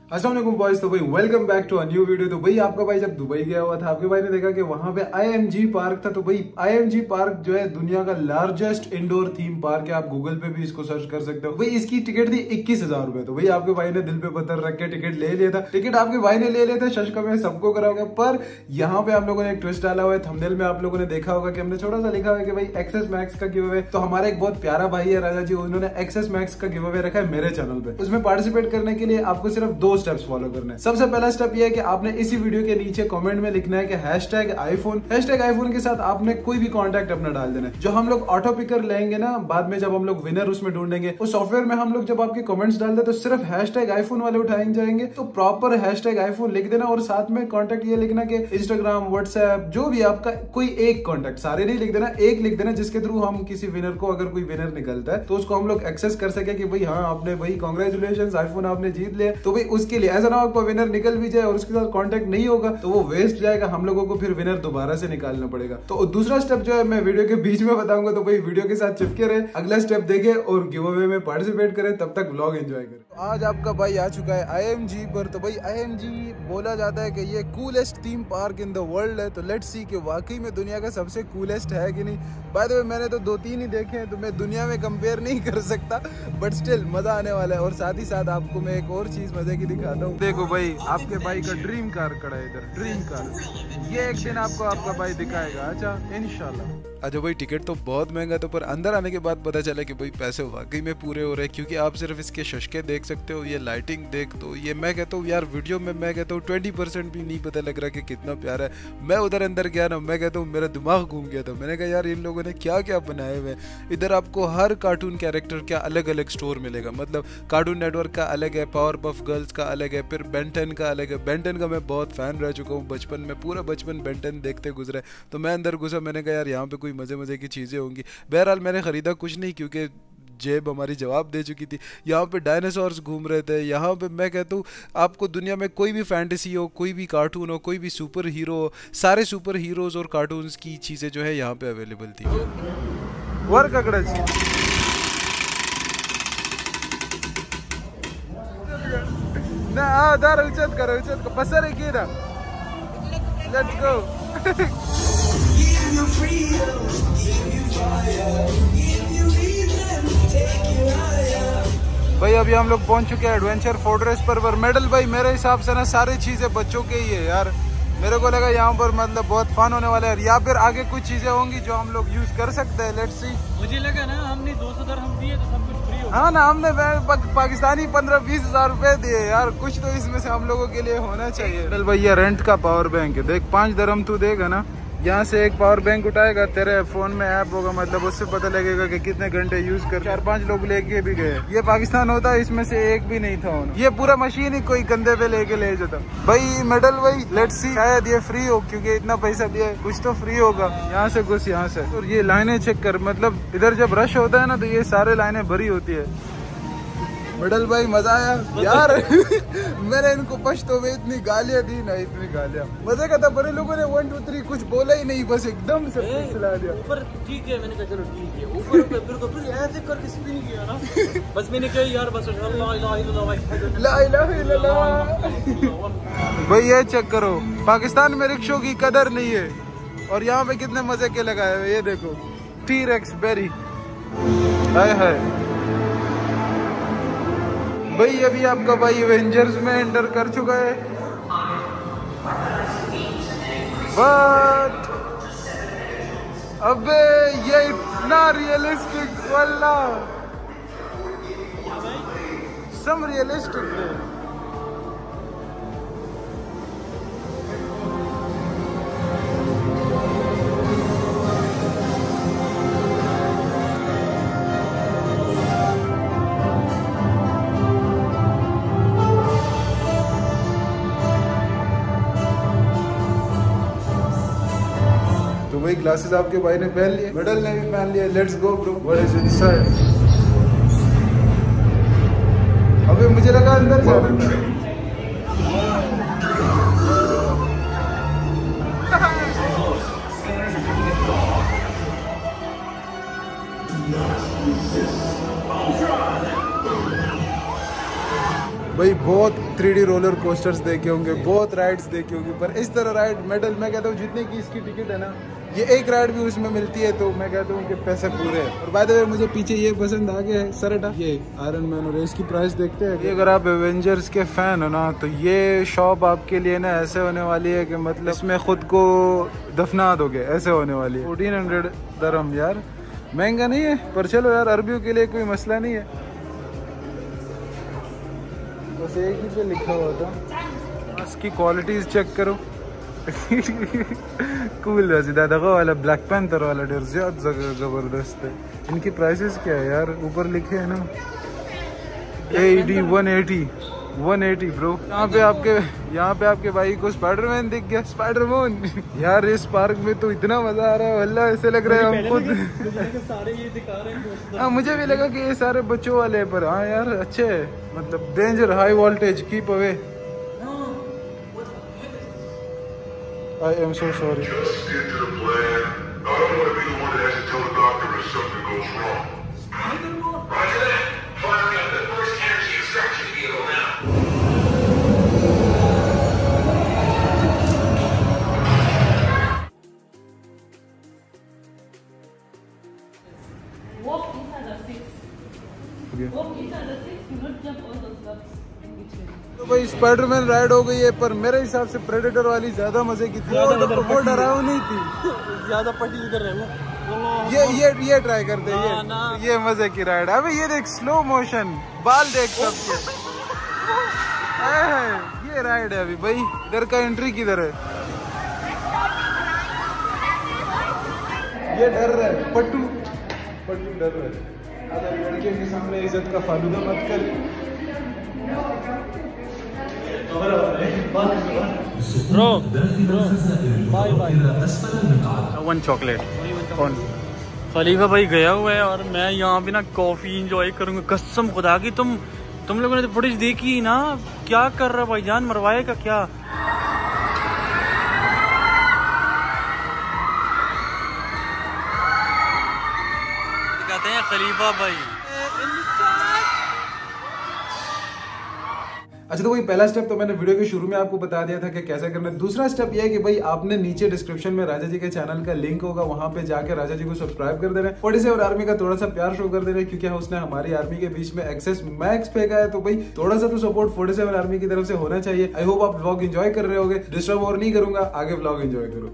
अस्सलाम वालेकुम बॉयज। तो भाई welcome back to a new video. तो भाई आपका भाई जब दुबई गया हुआ था, आपके भाई ने देखा कि वहां पे IMG पार्क था। तो भाई IMG पार्क जो है दुनिया का लार्जेस्ट इंडोर थीम पार्क है। आप गूगल पे भी इसको सर्च कर सकते हो। भाई इसकी टिकट थी 21,000 रुपए। तो भाई आपके भाई ने दिल पे पत्थर रख के टिकट ले लिया था। टिकट आपके भाई ने ले लिया था, शशका में सबको करा होगा। पर यहाँ पे आप लोगों ने एक ट्विस्ट डाला हुआ है। थंबनेल में आप लोगों ने देखा होगा कि हमने छोटा सा लिखा हुआ है कि भाई एक्सेस मैक्स का गिव अवे। तो हमारा एक बहुत प्यारा भाई है राजा जी, उन्होंने एक्सेस मैक्स का गिव अवे रखा है मेरे चैनल पे। उसमें पार्टिसिपेट करने के लिए आपको सिर्फ 2 स्टेप्स फॉलो करने हैं। सबसे पहला स्टेप ये है कि आपने इसी वीडियो के नीचे कमेंट में लिखना है कि #iPhone के साथ आपने कोई भी कॉन्टैक्ट अपना डाल देना है। जो हम लोग ऑटो पिकर लेंगे ना बाद में, जब हम लोग विनर उसमें ढूंढेंगे उस सॉफ्टवेयर में, हम लोग जब आपके कमेंट्स डाल दे तो सिर्फ #iPhone वाले उठाए जाएंगे। तो प्रॉपर #iPhone लिख देना और साथ में कॉन्टैक्ट ये लिखना कि इंस्टाग्राम, व्हाट्सएप, जो भी आपका कोई एक कॉन्टैक्ट, सारे नहीं लिख देना, एक लिख देना, जिसके थ्रू हम किसी विनर को, अगर कोई विनर निकलता है तो उसको हम लोग एक्सेस कर सके कि भाई हाँ आपने भाई कांग्रेचुलेशंस, आईफोन आपने जीत लिया। तो भाई उसके लिए ऐसा ना आपको विनर निकल भी जाए और उसके साथ कांटेक्ट नहीं होगा तो वो वेस्ट जाएगा, हम लोगों को फिर विनर दोबारा से निकालना पड़ेगा। तो दूसरा स्टेप जो है मैं वीडियो के बीच में बताऊंगा, तो भाई वीडियो के साथ चिपके रहे, अगला स्टेप देखे और गिव अवे में पार्टिसिपेट करें। तब तक व्लॉग एंजॉय करें। आज आपका भाई आ चुका है IMG पर। तो भाई IMG बोला जाता है कि ये coolest theme park in the world है। तो लेट्स सी कि वाकई में दुनिया का सबसे कूलेस्ट है कि नहीं। बाय द वे मैंने तो 2-3 ही देखे हैं, तो मैं दुनिया में कंपेयर नहीं कर सकता, बट स्टिल मजा आने वाला है। और साथ ही साथ आपको मैं एक और चीज मजे की दिखाता हूँ। देखो भाई आपके भाई का ड्रीम कार खड़ा है इधर, ड्रीम कार। ये एक दिन आपको आपका भाई दिखाएगा। अच्छा इंशाल्लाह। अच्छा भाई टिकट तो बहुत महंगा था, पर अंदर आने के बाद पता चला कि भाई पैसे वाकई में पूरे हो रहे हैं, क्योंकि आप सिर्फ इसके शशके देख सकते हो, ये लाइटिंग देख दो। ये मैं कहता हूँ यार, वीडियो में मैं कहता हूँ 20% भी नहीं पता लग रहा कि कितना प्यारा है। मैं उधर अंदर गया ना, मैं कहता हूँ मेरा दिमाग घूम गया था। मैंने कहा यार इन लोगों ने क्या क्या बनाए हुए। इधर आपको हर कार्टून कैरेक्टर का अलग अलग स्टोर मिलेगा। मतलब कार्टून नेटवर्क का अलग है, पावर पफ गर्ल्स का अलग है, फिर बेन 10 का अलग है। बेन 10 का मैं बहुत फैन रह चुका हूँ बचपन में, पूरा बचपन बेन 10 देखते गुजरा। तो मैं अंदर घुसा, मैंने कहा यार यहाँ पे कोई मजे मजे की चीज़ें होंगी। बहरहाल मैंने खरीदा कुछ नहीं, क्योंकि जेब हमारी जवाब दे चुकी थी। यहाँ पे डायनासोर्स घूम रहे थे। यहाँ पे मैं कहता हूँ आपको दुनिया में कोई भी फैंटेसी हो, कोई भी कार्टून हो, कोई भी सुपर हीरो हो, सारे सुपर हीरोज और कार्टून्स की चीज़ें जो है यहाँ पे अवेलेबल थी। वर्क अकड़च ना दार उचत करो पसर है की ना। Let's go. भाई अभी हम लोग पहुंच चुके हैं एडवेंचर फोर्ट्रेस पर मेडल भाई मेरे हिसाब से ना सारी चीजें बच्चों के ही है यार। मेरे को लगा यहाँ पर मतलब बहुत फन होने वाला है, या फिर आगे कुछ चीजें होंगी जो हम लोग यूज कर सकते हैं। Let's see. मुझे लगा ना हमने 200 दरहम दिए तो सब कुछ फ्री हो। हाँ ना, हमने पाकिस्तानी 15-20 हज़ार रुपए दिए यार, कुछ तो इसमें से हम लोगों के लिए होना चाहिए। मेडल भाई ये रेंट का पावर बैंक है, देख 5 दरहम तू देगा ना, यहाँ से एक पावर बैंक उठाएगा, तेरे फोन में ऐप होगा, मतलब उससे पता लगेगा कि कितने घंटे यूज कर। 4-5 लोग लेके भी गए। ये पाकिस्तान होता है, इसमें से एक भी नहीं था उन्होंने। ये पूरा मशीन ही कोई कंधे पे लेके ले जाता। भाई मेडल भाई लेट्स सी, शायद ये फ्री हो, क्योंकि इतना पैसा दिया, कुछ तो फ्री होगा। यहाँ से घुस, यहाँ से। और ये लाइनें चेक कर, मतलब इधर जब रश होता है ना तो ये सारे लाइनें भरी होती है। मेडल भाई मजा आया यार। मैंने इनको पश्तो में इतनी गालियां दी ना, इतनी गालियां, मजे का था। बड़े लोगों ने 1 2 3 कुछ बोला ही नहीं, बस एकदम से फुसला दिया। ऊपर ठीक है, मैंने कहा चलो ठीक है। ऊपर फिर ऐसे करके स्पिन किया ना, बस मैंने कहा यार बस ला इलाहा इल्लल्लाह। भाई ये चेक करो, पाकिस्तान में रिक्शों की कदर नहीं है, और यहाँ पे कितने मजे के लगाए हुए। ये देखो T-Rex बेरी, हाय हाय। भाई अभी आपका भाई एवेंजर्स में एंटर कर चुका है, बट अबे ये इतना रियलिस्टिक, वल्लाह सम रियलिस्टिक है। तो वही ग्लासेस आपके भाई ने पहन लिए, मेडल ने भी पहन लिया। Let's go bro, what is inside? अबे मुझे लगा अंदर जाना। भाई बहुत 3D रोलर कोस्टर्स देखे होंगे, बहुत राइड्स देखी होंगी, पर इस तरह राइड मेडल मैं कहता हूँ जितने की इसकी टिकट है ना, ये एक राइड भी उसमें मिलती है तो मैं कहता हूँ कि पैसे पूरे हैं। और बाय द वे मुझे पीछे ये पसंद आ गया है सरटा, ये आयरन मैन, और इसकी प्राइस देखते हैं। ये अगर आप एवेंजर्स के फैन हो ना तो ये शॉप आपके लिए ना ऐसे होने वाली है कि मतलब इसमें खुद को दफना दोगे, ऐसे होने वाली है। 1400 दरहम यार, महंगा नहीं है, पर चलो यार अरबियों के लिए कोई मसला नहीं है। बस एक ही पे लिखा हुआ था, इसकी क्वालिटीज चेक करो। कूल है सीधा, देखो वाला ब्लैक पैंथर वाला डेर ज्यादा जबरदस्त है। इनकी प्राइसेस क्या है यार, ऊपर लिखे है ना AED 180 ब्रो। यहाँ पे आपके भाई को स्पाइडरमैन दिख गया, स्पाइडरमैन। यार इस पार्क में तो इतना मजा आ रहा है वल्लाह, ऐसे लग रहा है हम खुद सारे ये दिखा रहे हैं। हाँ मुझे भी लगा कि ये सारे बच्चों वाले हैं, पर हाँ यार अच्छे है, मतलब danger, high voltage, keep away. I am so sorry. Just stick to the plan. I don't want to be the one that has to tell the doctor if something goes wrong. Roger that. Firing up the first energy extraction vehicle now. Walk inside the six. Okay. Walk inside the six. Do not jump on the steps in between. तो भाई Spiderman ride हो गई है, पर मेरे हिसाब से predator वाली ज्यादा मजे की थी, वो डराव नहीं थी। ज्यादा पट्टी इधर है ना, ये ट्राई करते हैं, ये मजे की राइड। अबे ये देख स्लो मोशन, बाल देख सबके, ये राइड है। अभी भाई इधर का एंट्री किधर है? ये डर रहा है पट्टू डर रहा है। अगर लड़कियों के सामने इज्जत का फालूदा मत कर। ब्रो बाय वन चॉकलेट कौन? खलीफा भाई गया हुआ है और मैं यहाँ पे ना कॉफी एंजॉय करूंगा। कसम खुदा की, तुम लोगों ने तो फुटेज देखी ना, क्या कर रहा भाईजान, मरवाएगा क्या? कहते हैं खलीफा भाई। अच्छा तो भाई पहला स्टेप तो मैंने वीडियो के शुरू में आपको बता दिया था कि कैसे करना है। दूसरा स्टेप ये है कि भाई आपने नीचे डिस्क्रिप्शन में राजा जी के चैनल का लिंक होगा, वहां पे जाके राजा जी को सब्सक्राइब कर देना है। 47 आर्मी का थोड़ा सा प्यार शो कर देना है, क्योंकि उसने हमारी आर्मी के बीच में एक्सेस मैक्स फेंका है, तो भाई थोड़ा सा तो सपोर्ट 47 आर्मी की तरफ से होना चाहिए। आई होप आप व्लॉग एंजॉय कर रहे होगे, डिस्टर्ब और नहीं करूंगा, आगे व्लॉग एंजॉय करो।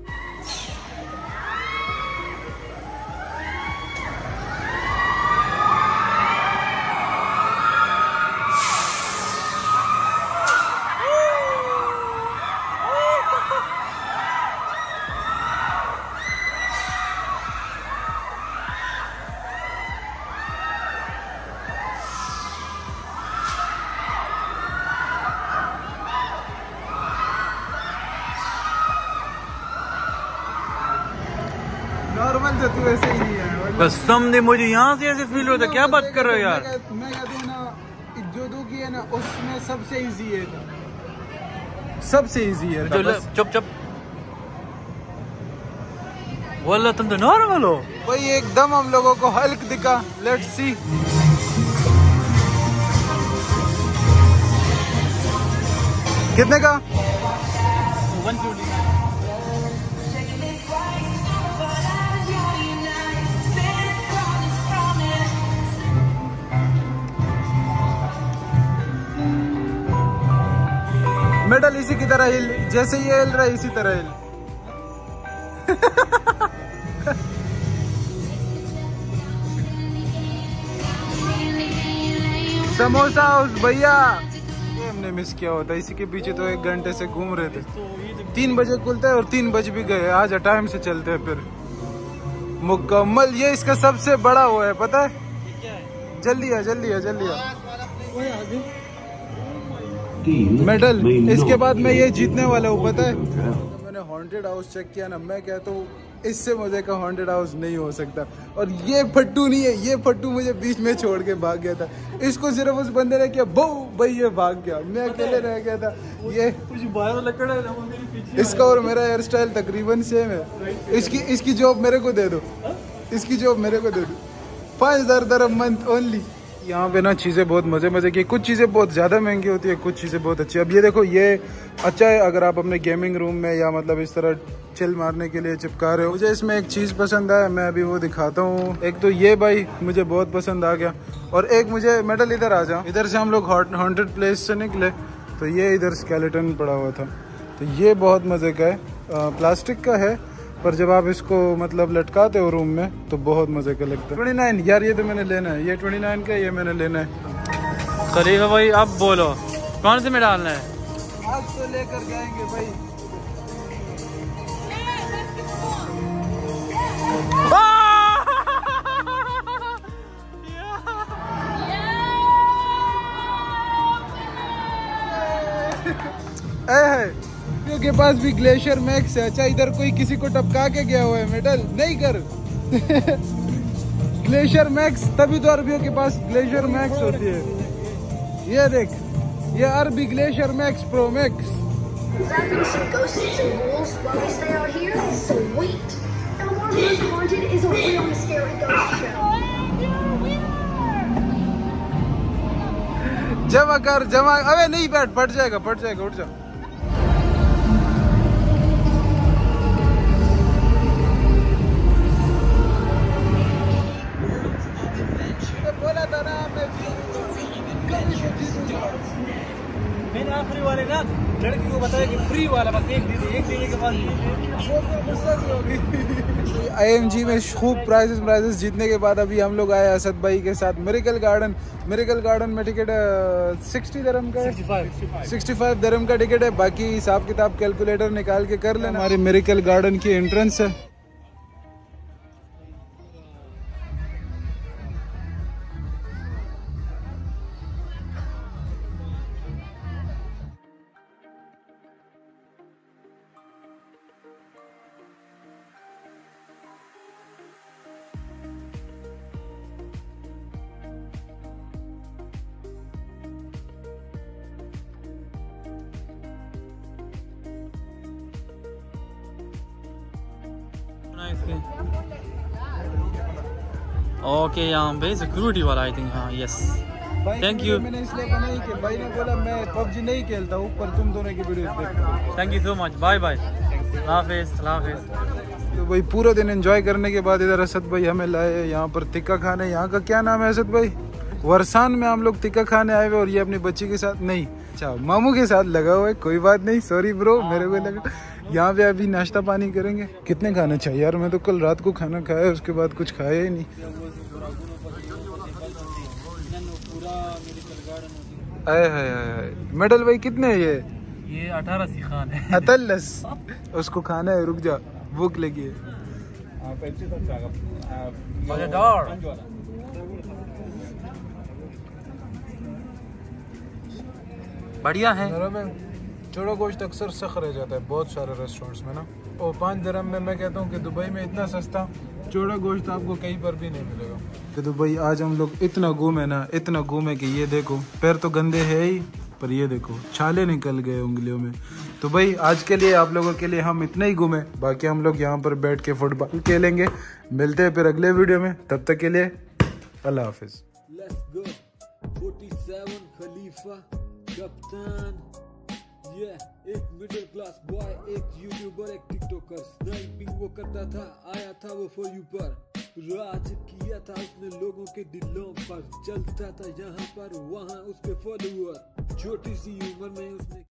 नॉर्मल तो तू ऐसे ही नहीं है, कसम दे मुझे यहाँ से ऐसे फील होता है। क्या बात कर रहे हो यार? मैं कहता हूँ ना, जो दो की है ना उसमें सबसे इजी है, सबसे इजी है। चुप वल्ला तुम तो नॉर्मल हो भाई एकदम। हम लोगों को हल्क दिखा, लेट्स सी। कितने का? 150। मेडल इसी की तरह हिल, जैसे ये हिल रहा है इसी तरह हिल। समोसा हाउस भैया, ये हमने मिस किया होता, इसी के पीछे तो 1 घंटे से घूम रहे थे। 3 बजे खुलता है और 3 बज भी गए। आज टाइम से चलते हैं फिर मुकम्मल। ये इसका सबसे बड़ा वो है, पता है? जल्दी आ मेडल। इसके बाद मैं ये जीतने वाला हूँ, पता है? मैंने हॉन्टेड हाउस चेक किया ना, मैं कहता हूँ इससे मजे का हॉन्टेड हाउस नहीं हो सकता। और ये फट्टू नहीं है, ये फट्टू मुझे बीच में छोड़ के भाग गया था। इसको सिर्फ उस बंदे ने किया बो भाई, ये भाग गया, मैं अकेले रह गया था। ये इसका और मेरा हेयर स्टाइल तकरीबन सेम है। इसकी जॉब मेरे को दे दो, इसकी जॉब मेरे को दे दो। 5000 दरहम मंथ ओनली। यहाँ पे ना चीज़ें बहुत मज़े की, कुछ चीज़ें बहुत ज़्यादा महंगी होती है, कुछ चीज़ें बहुत अच्छी। अब ये देखो, ये अच्छा है अगर आप अपने गेमिंग रूम में या मतलब इस तरह चिल मारने के लिए चिपका रहे हो। मुझे इसमें एक चीज़ पसंद आया, मैं अभी वो दिखाता हूँ। एक तो ये भाई मुझे बहुत पसंद आ गया, और एक मुझे मेडल, इधर आ जाओ। इधर से हम लोग हॉन्टेड प्लेस से निकले तो ये इधर स्केलेटन पड़ा हुआ था, तो ये बहुत मज़े का है। प्लास्टिक का है, पर जब आप इसको मतलब लटकाते हो रूम में तो बहुत मजे का लगता है। 29 यार, ये तो मैंने लेना है, ये 29 का, ये मैंने लेना है। खलीफा भाई अब बोलो कौन से में डालना है? आज तो लेकर जाएंगे भाई। के पास भी ग्लेशियर मैक्स है। अच्छा, इधर कोई किसी को टपका के गया हुआ है मेडल, नहीं कर। ग्लेशियर मैक्स, तभी तो अरबियों के पास ग्लेशियर मैक्स होती है। ये देख, ये अरबी ग्लेशियर मैक्स प्रो मैक्स। जमा कर, जमा। अबे नहीं, बैठ, फट जाएगा, उठ जा। मैंने आखिरी वाले ना लड़की को बताया कि फ्री वाला बस एक देने के बाद IMG में खूब प्राइजेस जीतने के बाद अभी हम लोग आए असद भाई के साथ मिरेकल गार्डन में टिकट 60 दिरहम का है, 65 दिरहम का टिकट है। बाकी हिसाब किताब कैलकुलेटर निकाल के कर लेना। हमारे मिरेकल गार्डन की एंट्रेंस है। ओके, यहाँ पे सिक्योरिटी वाला आई थिंक। हाँ, यस, थैंक यू। मैंने इसलिए बनाई कि भाई ने बोला मैं PUBG नहीं खेलता हूँ, पर तुम दोनों की वीडियो देखता हूँ। Thank you so much, bye bye, हाफिज। तो भाई पूरा दिन एंजॉय करने के बाद इधर असद भाई हमें लाए यहाँ पर तिक्का खाने। यहाँ का क्या नाम है असद भाई? वरसान में हम लोग तिक्का खाने आए हुए, और ये अपनी बच्ची के साथ नहीं, अच्छा मामू के साथ लगा हुआ है। कोई बात नहीं, सॉरी ब्रो, मेरे को लगा। यहाँ पे अभी नाश्ता पानी करेंगे। कितने खाना चाहिए यार? मैं तो कल रात को खाना खाया, उसके बाद कुछ खाया ही नहीं। आए हाय मेडल भाई कितने है ये 18 सीखान है। अतलस उसको खाना है, रुक जा, भूख लगी है। बढ़िया है। चौड़ा गोश्त अक्सर सख्त रह जाता है बहुत सारे रेस्टोरेंट्स में ना, और 5 दिरहम में मैं कहता हूँ कि दुबई में इतना सस्ता चौड़ा गोश्त आपको कहीं पर भी नहीं मिलेगा। तो दुबई आज हम लोग इतना घूमे कि ये देखो, पैर तो गंदे है ही, पर ये देखो छाले निकल गए उंगलियों में। तो भाई आज के लिए आप लोगों के लिए हम इतना ही घूमे, बाकी हम लोग यहाँ पर बैठ के फुटबॉल खेलेंगे। मिलते हैं फिर अगले वीडियो में, तब तक के लिए अल्लाह हाफिज। एक मिडिल क्लास बॉय, एक यूट्यूबर, एक टिकटॉकर, स्नाइपिंग वो करता था, आया था वो फॉर यू पर, राज किया था उसने लोगों के दिलों पर, चलता था यहाँ पर वहाँ उसके फॉलोअर, छोटी सी उम्र में उसने